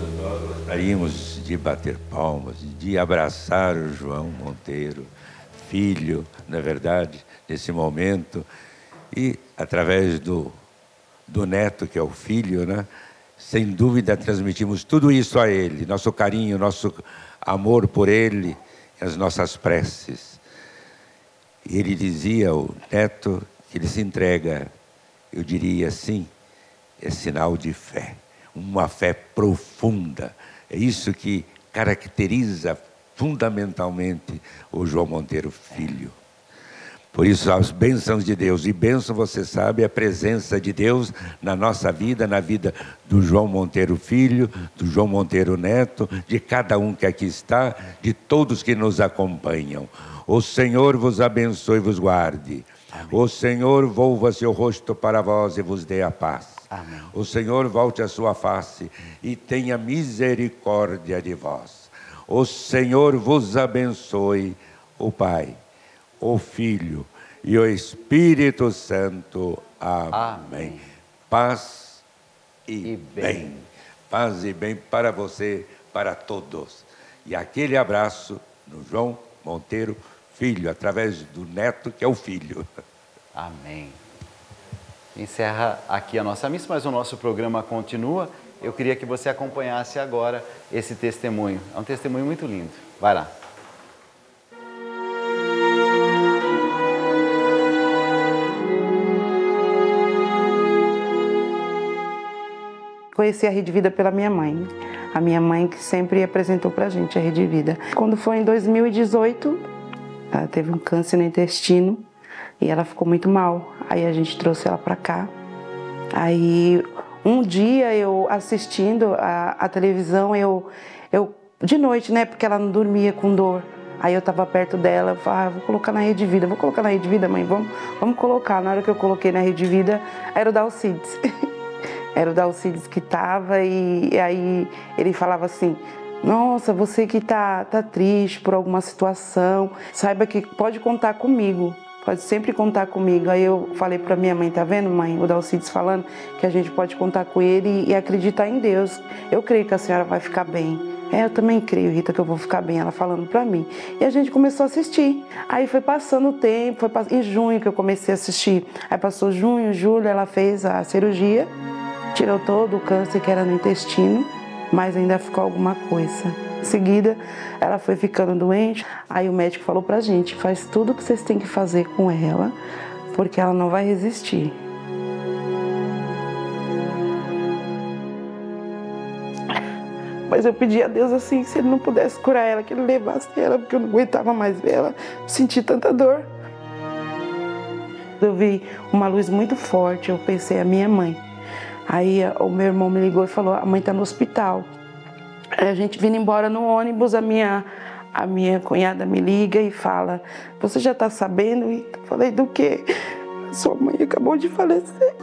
Speaker 4: De bater palmas, de abraçar o João Monteiro, filho, na verdade, nesse momento. E através do, do neto, que é o filho, né? Sem dúvida transmitimos tudo isso a ele, nosso carinho, nosso amor por ele, as nossas preces. E ele dizia, o neto, que ele se entrega, eu diria assim, é sinal de fé, uma fé profunda. É isso que caracteriza fundamentalmente o João Monteiro Filho. Por isso, as bênçãos de Deus. E bênção, você sabe, é a presença de Deus na nossa vida, na vida do João Monteiro Filho, do João Monteiro Neto, de cada um que aqui está, de todos que nos acompanham. O Senhor vos abençoe e vos guarde. Amém. O Senhor volva seu rosto para vós e vos dê a paz. Amém. O Senhor volte a sua face e tenha misericórdia de vós. O Senhor vos abençoe, o Pai, o Filho e o Espírito Santo. Amém. Amém. Paz e, e bem. bem. Paz e bem para você, para todos. E aquele abraço no João Monteiro Filho, através do neto, que é o filho.
Speaker 2: Amém. Encerra aqui a nossa missa, mas o nosso programa continua. Eu queria que você acompanhasse agora esse testemunho. É um testemunho muito lindo. Vai lá.
Speaker 6: Conheci a Rede Vida pela minha mãe. A minha mãe que sempre apresentou pra gente a Rede Vida. Quando foi em dois mil e dezoito, ela teve um câncer no intestino e ela ficou muito mal. Aí a gente trouxe ela pra cá. Aí um dia eu assistindo a, a televisão, eu, eu de noite, né, porque ela não dormia com dor. Aí eu tava perto dela, eu falei, ah, vou colocar na Rede Vida, vou colocar na Rede Vida, mãe, vamos, vamos colocar. Na hora que eu coloquei na Rede Vida, era o Dalcides. Era o Dalcides que estava e, e aí ele falava assim, nossa, você que tá, tá triste por alguma situação, saiba que pode contar comigo, pode sempre contar comigo. Aí eu falei para minha mãe, tá vendo, mãe, o Dalcides falando que a gente pode contar com ele e, e acreditar em Deus. Eu creio que a senhora vai ficar bem. É, eu também creio, Rita, que eu vou ficar bem, ela falando pra mim. E a gente começou a assistir. Aí foi passando o tempo, foi pass... em junho que eu comecei a assistir. Aí passou junho, julho, ela fez a cirurgia. Tirou todo o câncer que era no intestino, mas ainda ficou alguma coisa. Em seguida, ela foi ficando doente, aí o médico falou pra gente, faz tudo o que vocês têm que fazer com ela, porque ela não vai resistir. Mas eu pedi a Deus assim, se Ele não pudesse curar ela, que Ele levasse ela, porque eu não aguentava mais ver ela, senti tanta dor. Eu vi uma luz muito forte, eu pensei, a minha mãe. Aí o meu irmão me ligou e falou, a mãe está no hospital. Aí a gente vindo embora no ônibus, a minha, a minha cunhada me liga e fala, você já está sabendo? E eu falei, do quê? Sua mãe acabou de falecer.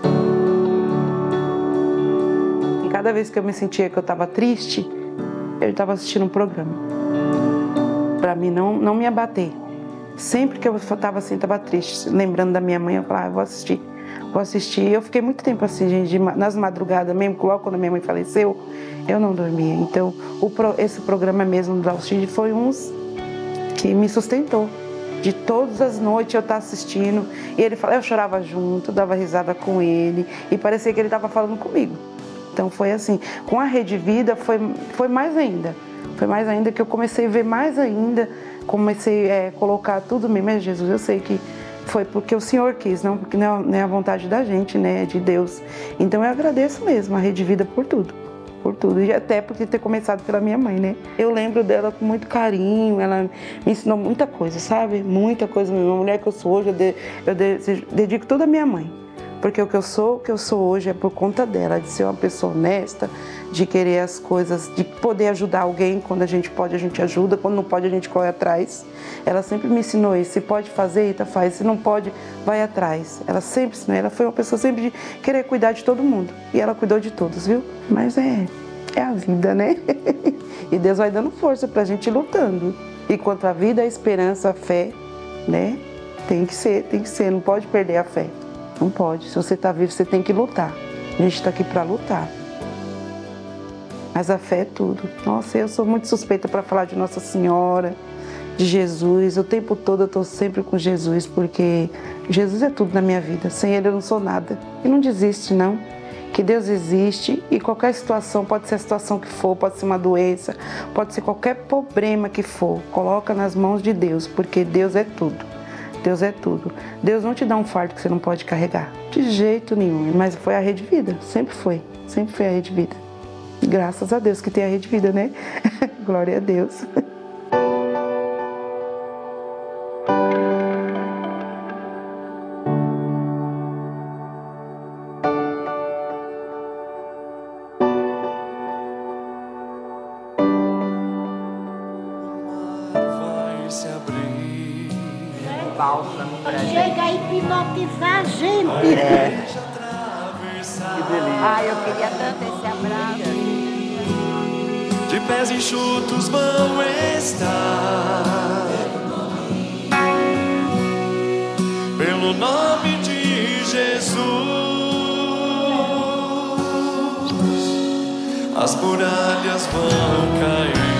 Speaker 6: E cada vez que eu me sentia que eu estava triste, eu estava assistindo um programa. Para mim não, não me abater. Sempre que eu estava assim, estava triste, lembrando da minha mãe, eu falava, ah, eu vou assistir. Vou assistir. Eu fiquei muito tempo assim, gente, nas madrugadas mesmo, logo quando minha mãe faleceu, eu não dormia. Então, o, esse programa mesmo do Dalcides foi um que me sustentou. De todas as noites eu estar assistindo, e ele falava, eu chorava junto, dava risada com ele, e parecia que ele estava falando comigo. Então foi assim, com a Rede Vida foi, foi mais ainda. Foi mais ainda que eu comecei a ver mais ainda, comecei a é, colocar tudo mesmo, mas Jesus, eu sei que foi porque o Senhor quis, não porque não é a vontade da gente, né, de Deus. Então eu agradeço mesmo a Rede Vida por tudo, por tudo, e até por ter começado pela minha mãe, né. Eu lembro dela com muito carinho, ela me ensinou muita coisa, sabe, muita coisa. A mulher que eu sou hoje, eu, de, eu de, dedico tudo à minha mãe, porque o que eu sou, o que eu sou hoje é por conta dela, de ser uma pessoa honesta, de querer as coisas, de poder ajudar alguém. Quando a gente pode, a gente ajuda, quando não pode, a gente corre atrás. Ela sempre me ensinou isso, se pode fazer, Eita, faz, se não pode, vai atrás. Ela sempre ensinou, ela foi uma pessoa sempre de querer cuidar de todo mundo, e ela cuidou de todos, viu? Mas é, é a vida, né? E Deus vai dando força pra gente ir lutando. E quanto à vida, a esperança, a fé, né? Tem que ser, tem que ser, não pode perder a fé. Não pode. Se você está vivo, você tem que lutar. A gente está aqui para lutar. Mas a fé é tudo. Nossa, eu sou muito suspeita para falar de Nossa Senhora, de Jesus. O tempo todo eu estou sempre com Jesus, porque Jesus é tudo na minha vida. Sem Ele eu não sou nada. E não desiste, não. Que Deus existe e qualquer situação, pode ser a situação que for, pode ser uma doença, pode ser qualquer problema que for, coloca nas mãos de Deus, porque Deus é tudo. Deus é tudo. Deus não te dá um fardo que você não pode carregar. De jeito nenhum. Mas foi a Rede Vida. Sempre foi. Sempre foi a Rede Vida. Graças a Deus que tem a Rede Vida, né? Glória a Deus.
Speaker 7: Chega a hipnotizar a gente.
Speaker 8: É. Que delícia.
Speaker 9: Ai, eu queria tanto esse abraço.
Speaker 10: De pés enxutos vão estar, pelo nome de Jesus, as muralhas vão cair.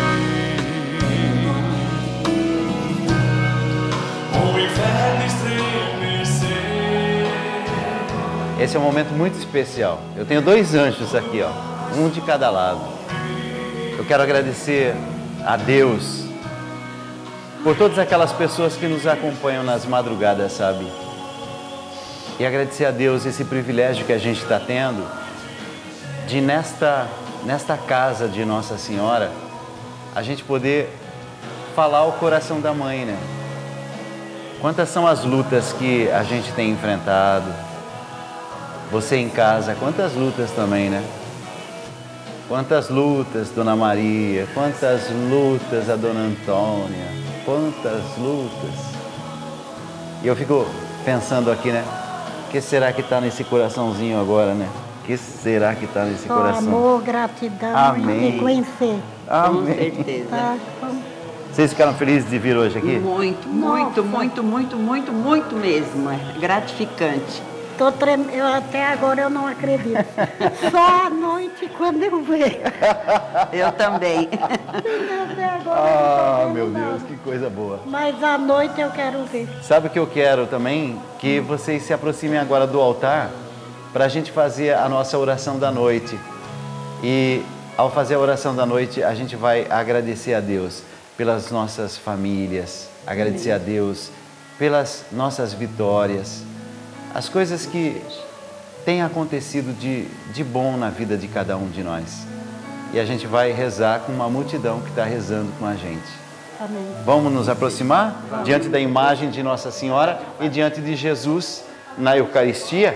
Speaker 2: Esse é um momento muito especial. Eu tenho dois anjos aqui, ó, um de cada lado. Eu quero agradecer a Deus por todas aquelas pessoas que nos acompanham nas madrugadas, sabe? E agradecer a Deus esse privilégio que a gente está tendo de nesta, nesta casa de Nossa Senhora, a gente poder falar o coração da mãe, né? Quantas são as lutas que a gente tem enfrentado? Você em casa, quantas lutas também, né? Quantas lutas, Dona Maria, quantas lutas a Dona Antônia, quantas lutas. E eu fico pensando aqui, né? O que será que está nesse coraçãozinho agora, né? O que será que está nesse
Speaker 7: Só
Speaker 2: coração?
Speaker 7: amor, gratidão.
Speaker 2: Amém.
Speaker 7: E conhecer.
Speaker 2: Amém.
Speaker 8: Com certeza.
Speaker 7: Tá?
Speaker 2: Vocês ficaram felizes de vir hoje aqui?
Speaker 8: Muito, muito, muito, muito, muito, muito mesmo. É gratificante.
Speaker 7: Tô trem... eu, até agora eu não acredito. Só à noite quando eu vejo.
Speaker 8: Eu também.
Speaker 7: Até agora
Speaker 2: Ah,
Speaker 7: eu não tô
Speaker 2: meu
Speaker 7: vendo
Speaker 2: Deus,
Speaker 7: nada.
Speaker 2: que coisa boa.
Speaker 7: Mas à noite eu quero ver.
Speaker 2: Sabe o que eu quero também? Que vocês se aproximem agora do altar para a gente fazer a nossa oração da noite. E ao fazer a oração da noite, a gente vai agradecer a Deus pelas nossas famílias, agradecer a Deus pelas nossas vitórias, as coisas que têm acontecido de, de bom na vida de cada um de nós. E a gente vai rezar com uma multidão que está rezando com a gente.
Speaker 7: Amém.
Speaker 2: Vamos nos aproximar diante da imagem de Nossa Senhora e diante de Jesus na Eucaristia?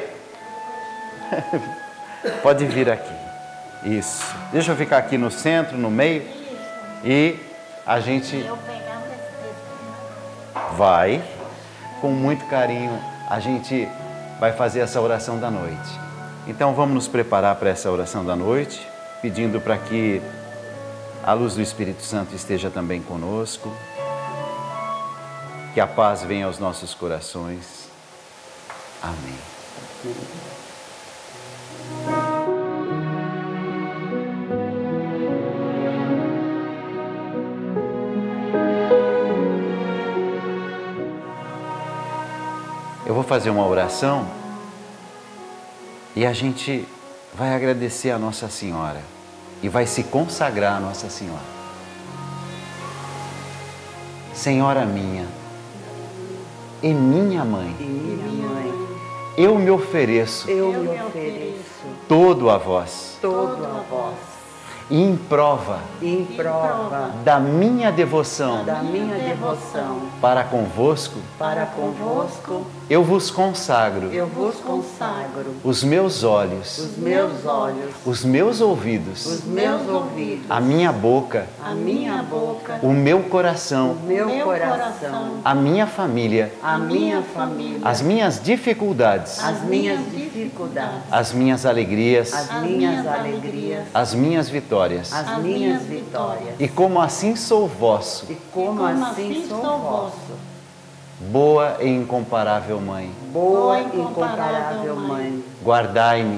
Speaker 2: Pode vir aqui. Isso. Deixa eu ficar aqui no centro, no meio. E a gente vai, com muito carinho, a gente vai fazer essa oração da noite. Então vamos nos preparar para essa oração da noite, pedindo para que a luz do Espírito Santo esteja também conosco, que a paz venha aos nossos corações. Amém. Eu vou fazer uma oração e a gente vai agradecer a Nossa Senhora e vai se consagrar a Nossa Senhora. Senhora minha e minha mãe,
Speaker 8: E minha mãe,
Speaker 2: eu me ofereço
Speaker 8: eu me ofereço
Speaker 2: todo a vós
Speaker 8: todo a vós,
Speaker 2: e em prova
Speaker 8: em prova
Speaker 2: da minha devoção
Speaker 8: da minha devoção
Speaker 2: para convosco,
Speaker 8: para convosco,
Speaker 2: eu vos consagro
Speaker 8: eu vos consagro
Speaker 2: os meus olhos,
Speaker 8: os meus olhos,
Speaker 2: os meus ouvidos,
Speaker 8: os meus ouvidos,
Speaker 2: a minha boca,
Speaker 8: a minha boca,
Speaker 2: o meu coração,
Speaker 8: o meu coração,
Speaker 2: a minha família,
Speaker 8: a minha família,
Speaker 2: as minhas dificuldades,
Speaker 8: as minhas dificuldades,
Speaker 2: as minhas alegrias,
Speaker 8: as minhas alegrias,
Speaker 2: as minhas vitórias.
Speaker 8: as minhas vitórias.
Speaker 2: E como assim sou vosso,
Speaker 8: E como assim sou vosso,
Speaker 2: boa e incomparável Mãe,
Speaker 8: boa e incomparável Mãe,
Speaker 2: guardai-me,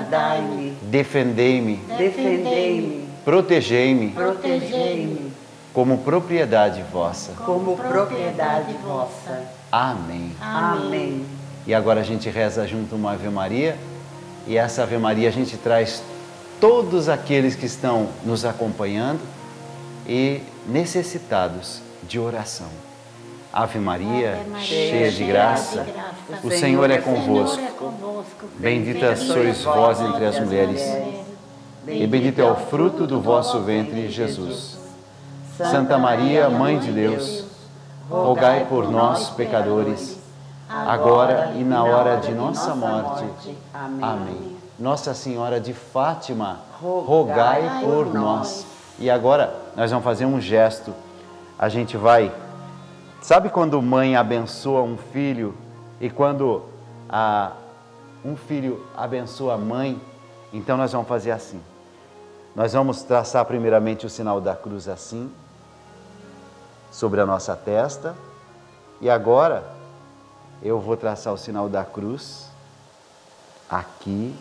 Speaker 8: guardai-me,
Speaker 2: defendei-me,
Speaker 8: defendei-me,
Speaker 2: protegei-me
Speaker 8: protegei-me
Speaker 2: como propriedade vossa.
Speaker 8: Como propriedade vossa.
Speaker 2: Amém.
Speaker 8: Amém.
Speaker 2: E agora a gente reza junto uma Ave Maria, e essa Ave Maria a gente traz todos aqueles que estão nos acompanhando e necessitados de oração. Ave Maria,
Speaker 7: Ave Maria,
Speaker 2: cheia de graça, o Senhor é convosco. Bendita sois vós entre as mulheres, e bendito é o fruto do vosso ventre, Jesus. Santa Maria, Mãe de Deus, rogai por nós, pecadores, agora e na hora de nossa morte. Amém. Nossa Senhora de Fátima, rogai por nós. E agora nós vamos fazer um gesto. A gente vai... Sabe quando mãe abençoa um filho e quando a, um filho abençoa a mãe? Então nós vamos fazer assim. Nós vamos traçar primeiramente o sinal da cruz assim, sobre a nossa testa. E agora eu vou traçar o sinal da cruz aqui.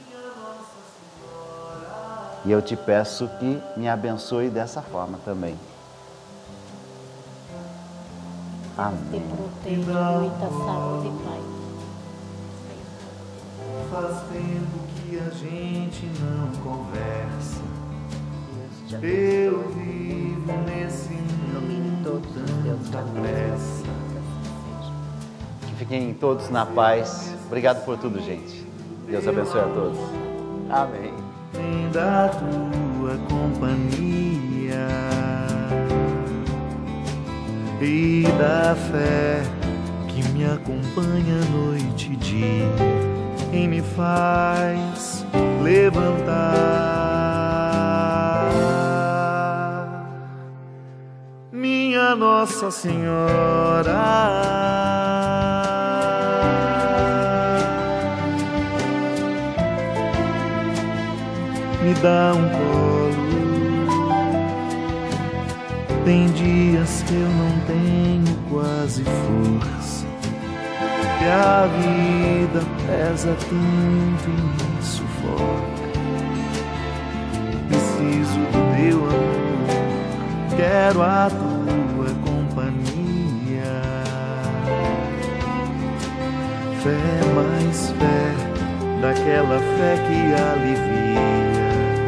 Speaker 2: E eu te peço que me abençoe dessa forma também. Amém.
Speaker 7: Te proteja, muita saúde e paz.
Speaker 10: Faz tempo que a gente não conversa. Eu vivo nesse mundo tanta pressa.
Speaker 2: Que fiquem todos na paz. Obrigado por tudo, gente. Deus abençoe a todos. Amém.
Speaker 10: Vem da tua companhia e da fé que me acompanha noite e dia e me faz levantar. Minha Nossa Senhora, me dá um colo. Tem dias que eu não tenho quase força, que a vida pesa tanto e me sufoca. Preciso do teu amor, quero a tua companhia. Fé mais fé, daquela fé que alivia.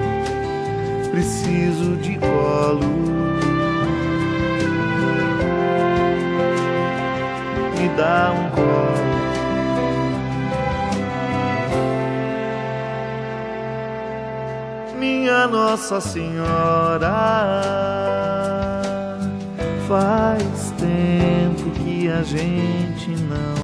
Speaker 10: Preciso de colo, me dá um colo. Minha Nossa Senhora, faz tempo que a gente não